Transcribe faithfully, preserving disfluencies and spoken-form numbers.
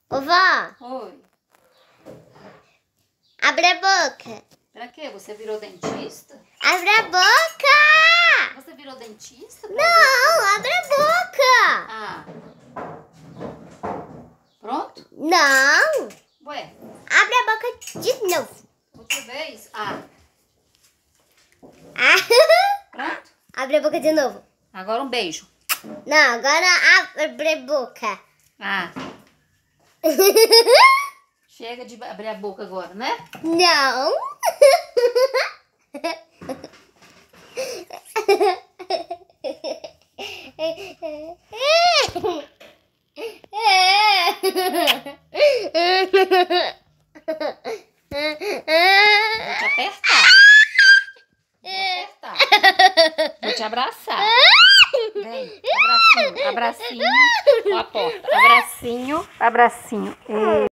Ô, vó, Oi. abre a boca. Pra quê? Você virou dentista? Abre a boca! Você virou dentista? Não, abre a boca! Ah. Pronto? Não! Ué, Abre a boca de novo. outra vez? Ah. Ah, Pronto? abre a boca de novo. Agora um beijo. Não, agora abre a boca. Ah. Chega de abrir a boca agora, né? Não. Vou te apertar. Vou apertar. Vou te abraçar. Vem, abracinho, abracinho. Ó a porta. Abracinho, abracinho.